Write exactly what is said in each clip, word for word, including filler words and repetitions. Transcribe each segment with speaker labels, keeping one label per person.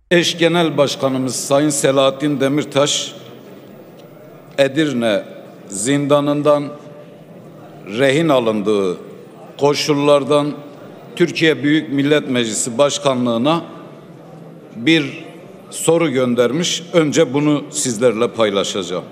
Speaker 1: Eş Genel Başkanımız Sayın Selahattin Demirtaş, Edirne zindanından rehin alındığı koşullardan Türkiye Büyük Millet Meclisi Başkanlığı'na bir soru göndermiş. Önce bunu sizlerle paylaşacağım.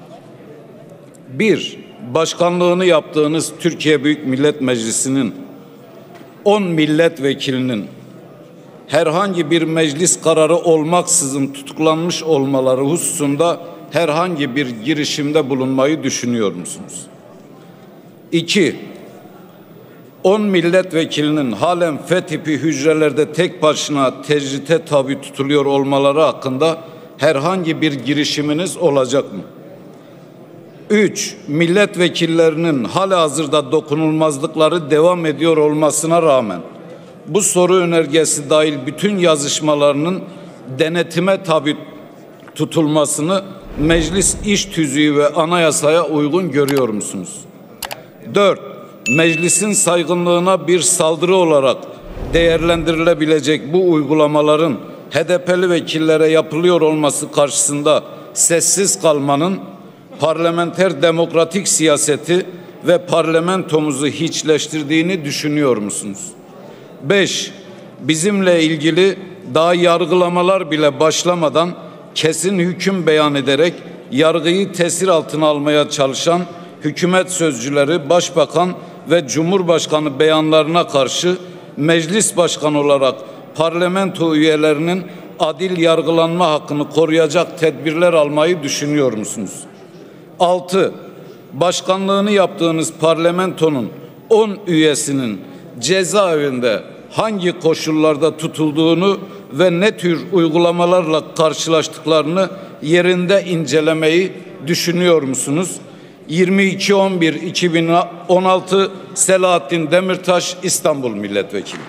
Speaker 1: Bir, başkanlığını yaptığınız Türkiye Büyük Millet Meclisi'nin on milletvekilinin herhangi bir meclis kararı olmaksızın tutuklanmış olmaları hususunda herhangi bir girişimde bulunmayı düşünüyor musunuz? İki, on milletvekilinin halen F tipi hücrelerde tek başına tecrite tabi tutuluyor olmaları hakkında herhangi bir girişiminiz olacak mı? Üç, milletvekillerinin halihazırda dokunulmazlıkları devam ediyor olmasına rağmen bu soru önergesi dahil bütün yazışmalarının denetime tabi tutulmasını meclis iş tüzüğü ve anayasaya uygun görüyor musunuz? Dört, meclisin saygınlığına bir saldırı olarak değerlendirilebilecek bu uygulamaların H D P'li vekillere yapılıyor olması karşısında sessiz kalmanın parlamenter demokratik siyaseti ve parlamentomuzu hiçleştirdiğini düşünüyor musunuz? Beş, bizimle ilgili daha yargılamalar bile başlamadan kesin hüküm beyan ederek yargıyı tesir altına almaya çalışan hükümet sözcüleri, başbakan ve cumhurbaşkanı beyanlarına karşı meclis başkanı olarak parlamento üyelerinin adil yargılanma hakkını koruyacak tedbirler almayı düşünüyor musunuz? Altı, başkanlığını yaptığınız parlamentonun on üyesinin cezaevinde hangi koşullarda tutulduğunu ve ne tür uygulamalarla karşılaştıklarını yerinde incelemeyi düşünüyor musunuz? yirmi iki on bir iki bin on altı Selahattin Demirtaş, İstanbul Milletvekili.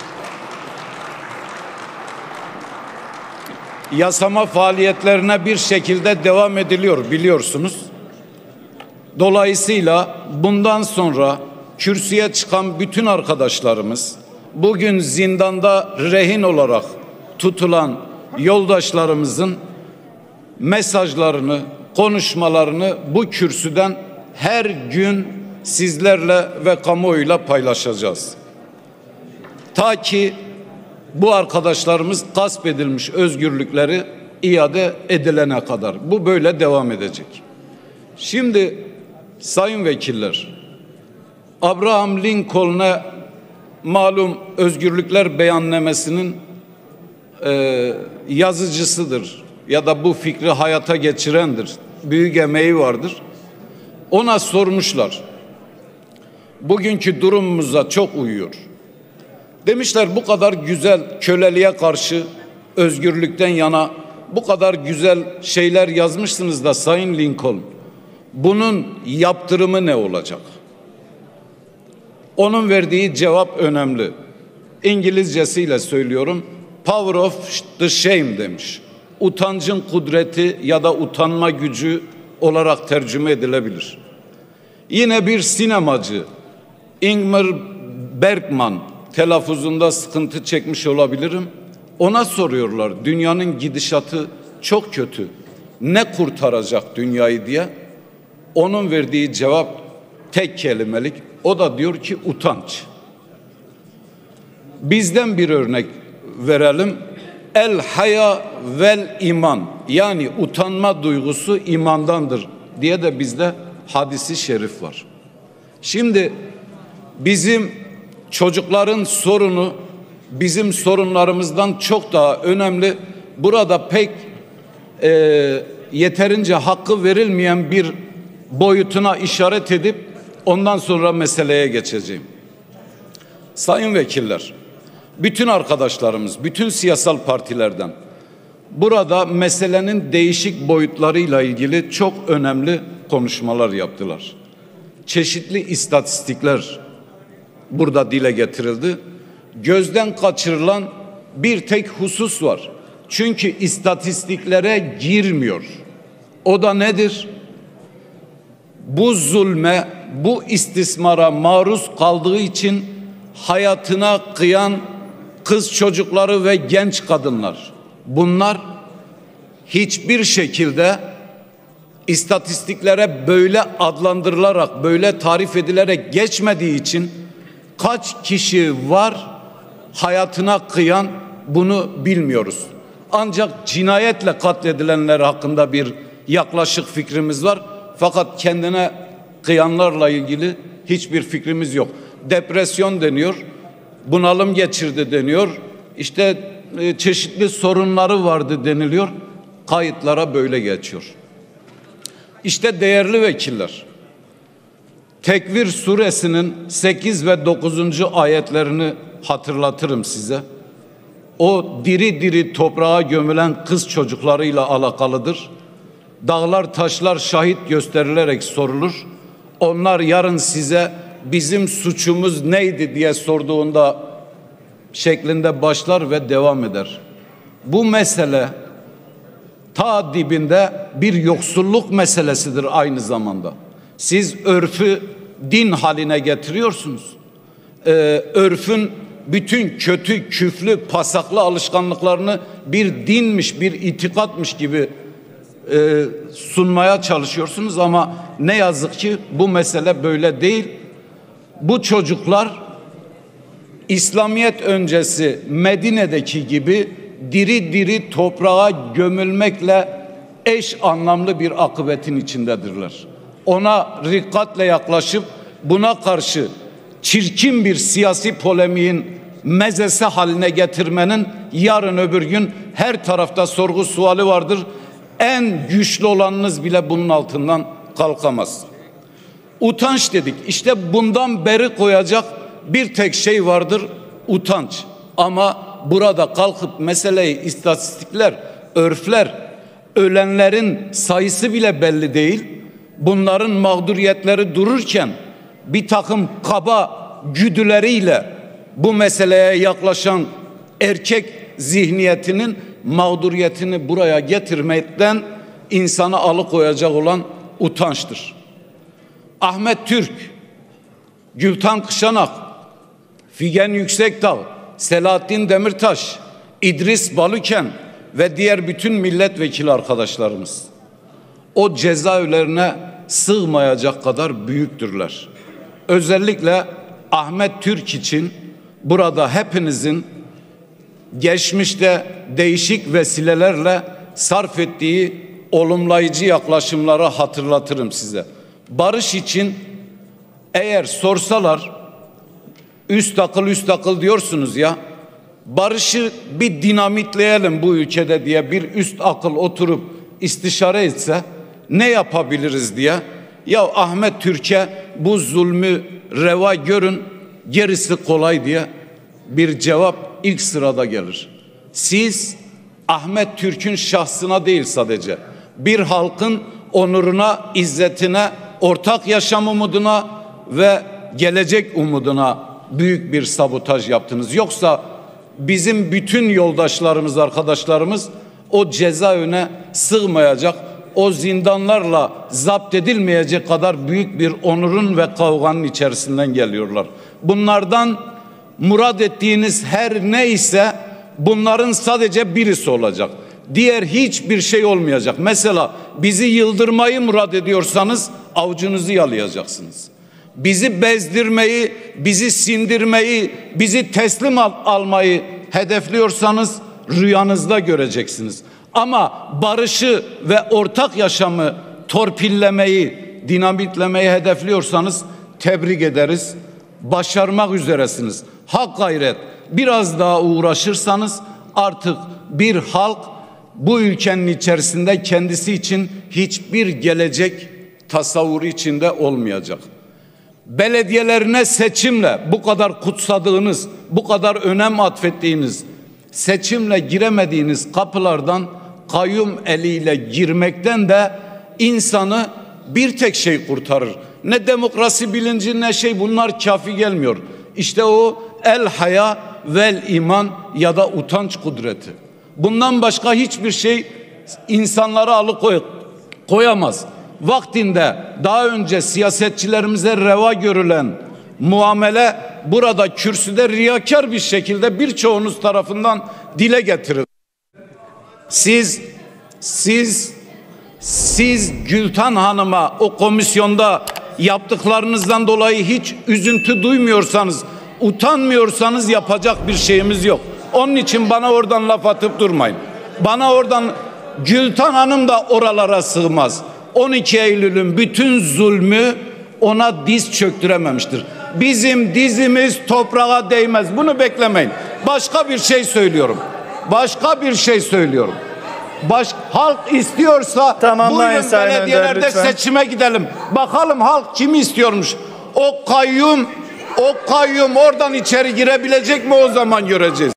Speaker 1: Yasama faaliyetlerine bir şekilde devam ediliyor, biliyorsunuz. Dolayısıyla bundan sonra kürsüye çıkan bütün arkadaşlarımız, bugün zindanda rehin olarak tutulan yoldaşlarımızın mesajlarını, konuşmalarını bu kürsüden her gün sizlerle ve kamuoyuyla paylaşacağız. Ta ki bu arkadaşlarımız gasp edilmiş özgürlükleri iade edilene kadar. Bu böyle devam edecek. Şimdi sayın vekiller, Abraham Lincoln'a malum özgürlükler beyannamesinin e, yazıcısıdır ya da bu fikri hayata geçirendir. Büyük emeği vardır. Ona sormuşlar. Bugünkü durumumuza çok uyuyor. Demişler, bu kadar güzel köleliğe karşı özgürlükten yana bu kadar güzel şeyler yazmışsınız da Sayın Lincoln, bunun yaptırımı ne olacak? Onun verdiği cevap önemli. İngilizcesiyle söylüyorum. Power of the shame demiş. Utancın kudreti ya da utanma gücü olarak tercüme edilebilir. Yine bir sinemacı Ingmar Bergman, telaffuzunda sıkıntı çekmiş olabilirim. Ona soruyorlar, dünyanın gidişatı çok kötü, ne kurtaracak dünyayı diye. Onun verdiği cevap tek kelimelik. O da diyor ki utanç. Bizden bir örnek verelim. El haya vel iman, yani utanma duygusu imandandır diye de bizde hadisi şerif var. Şimdi bizim çocukların sorunu bizim sorunlarımızdan çok daha önemli. Burada pek e, yeterince hakkı verilmeyen bir boyutuna işaret edip ondan sonra meseleye geçeceğim. Sayın vekiller, bütün arkadaşlarımız, bütün siyasal partilerden burada meselenin değişik boyutlarıyla ilgili çok önemli konuşmalar yaptılar. Çeşitli istatistikler burada dile getirildi. Gözden kaçırılan bir tek husus var. Çünkü istatistiklere girmiyor. O da nedir? Bu zulme, bu istismara maruz kaldığı için hayatına kıyan kız çocukları ve genç kadınlar. Bunlar hiçbir şekilde istatistiklere böyle adlandırılarak, böyle tarif edilerek geçmediği için kaç kişi var hayatına kıyan, bunu bilmiyoruz. Ancak cinayetle katledilenler hakkında bir yaklaşık fikrimiz var. Fakat kendine kıyanlarla ilgili hiçbir fikrimiz yok. Depresyon deniyor, bunalım geçirdi deniyor, işte e, çeşitli sorunları vardı deniliyor. Kayıtlara böyle geçiyor. İşte değerli vekiller, Tekvir suresinin sekiz ve dokuzuncu ayetlerini hatırlatırım size. O diri diri toprağa gömülen kız çocuklarıyla alakalıdır. Dağlar taşlar şahit gösterilerek sorulur. Onlar yarın size bizim suçumuz neydi diye sorduğunda şeklinde başlar ve devam eder. Bu mesele ta dibinde bir yoksulluk meselesidir aynı zamanda. Siz örfü din haline getiriyorsunuz. Ee, örfün bütün kötü, küflü, pasaklı alışkanlıklarını bir dinmiş, bir itikatmış gibi e, sunmaya çalışıyorsunuz ama ne yazık ki bu mesele böyle değil. Bu çocuklar İslamiyet öncesi Medine'deki gibi diri diri toprağa gömülmekle eş anlamlı bir akıbetin içindedirler. Ona rikkatle yaklaşıp buna karşı çirkin bir siyasi polemiğin mezesi haline getirmenin yarın öbür gün her tarafta sorgu suali vardır. En güçlü olanınız bile bunun altından kalkamaz. Utanç dedik. İşte bundan beri koyacak bir tek şey vardır: utanç. Ama burada kalkıp meseleyi istatistikler, örfler, ölenlerin sayısı bile belli değil. Bunların mağduriyetleri dururken bir takım kaba güdüleriyle bu meseleye yaklaşan erkek zihniyetinin mağduriyetini buraya getirmekten insanı alıkoyacak olan utançtır. Ahmet Türk, Gültan Kışanak, Figen Yüksekdağ, Selahattin Demirtaş, İdris Baluken ve diğer bütün milletvekili arkadaşlarımız o cezaevlerine sığmayacak kadar büyüktürler. Özellikle Ahmet Türk için burada hepinizin geçmişte değişik vesilelerle sarf ettiği olumlayıcı yaklaşımları hatırlatırım size. Barış için eğer sorsalar, üst akıl üst akıl diyorsunuz ya, barışı bir dinamitleyelim bu ülkede diye bir üst akıl oturup istişare etse ne yapabiliriz diye, ya Ahmet Türk'e bu zulmü reva görün, gerisi kolay diye bir cevap ilk sırada gelir. Siz Ahmet Türk'ün şahsına değil sadece, bir halkın onuruna, izzetine, ortak yaşam umuduna ve gelecek umuduna büyük bir sabotaj yaptınız. Yoksa bizim bütün yoldaşlarımız, arkadaşlarımız o cezaevine sığmayacak, o zindanlarla zapt edilmeyecek kadar büyük bir onurun ve kavganın içerisinden geliyorlar. Bunlardan murad ettiğiniz her neyse bunların sadece birisi olacak. Diğer hiçbir şey olmayacak. Mesela bizi yıldırmayı murad ediyorsanız avucunuzu yalayacaksınız. Bizi bezdirmeyi, bizi sindirmeyi, bizi teslim al almayı hedefliyorsanız rüyanızda göreceksiniz. Ama barışı ve ortak yaşamı torpillemeyi, dinamitlemeyi hedefliyorsanız tebrik ederiz. Başarmak üzeresiniz. Hak gayret biraz daha uğraşırsanız artık bir halk bu ülkenin içerisinde kendisi için hiçbir gelecek tasavvuru içinde olmayacak. Belediyelerine seçimle bu kadar kutsadığınız, bu kadar önem atfettiğiniz, seçimle giremediğiniz kapılardan kayyum eliyle girmekten de insanı bir tek şey kurtarır. Ne demokrasi bilinci ne şey, bunlar kafi gelmiyor. İşte o el haya vel iman ya da utanç kudreti. Bundan başka hiçbir şey insanları alıkoy koyamaz. Vaktinde daha önce siyasetçilerimize reva görülen muamele burada kürsüde riyakar bir şekilde birçoğunuz tarafından dile getirildi. Siz siz siz Gülten Hanım'a o komisyonda yaptıklarınızdan dolayı hiç üzüntü duymuyorsanız, utanmıyorsanız yapacak bir şeyimiz yok. Onun için bana oradan laf atıp durmayın. Bana oradan Gülten Hanım da oralara sığmaz. on iki Eylül'ün bütün zulmü ona diz çöktürememiştir. Bizim dizimiz toprağa değmez. Bunu beklemeyin. Başka bir şey söylüyorum. Başka bir şey söylüyorum. Baş, halk istiyorsa
Speaker 2: Tamamlayın
Speaker 1: buyurun
Speaker 2: Sayın
Speaker 1: belediyelerde
Speaker 2: Önder, lütfen.
Speaker 1: seçime gidelim. Bakalım halk kimi istiyormuş. O kayyum, o kayyum oradan içeri girebilecek mi, o zaman göreceğiz.